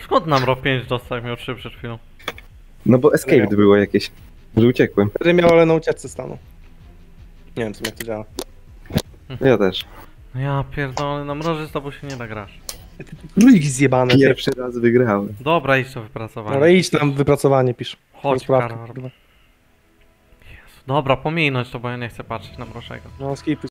Skąd nam RO 5 dostał, jak miał 3 przed chwilą? No bo escape było jakieś. Że uciekłem. Wtedy miał, ale na ucieczce stanął. Nie wiem, co jak to działa. Ja też. No ja pierdolę, na mroży z tobą się nie da grać. Królik zjebany. Pierwszy raz wygrałem. Dobra, idź to wypracowanie. Ale idź tam wypracowanie pisz. Chodź, Sprawkę, Karol. kurwa. Jezu. Dobra, pominąć to, bo ja nie chcę patrzeć na mrożego. No skipuj.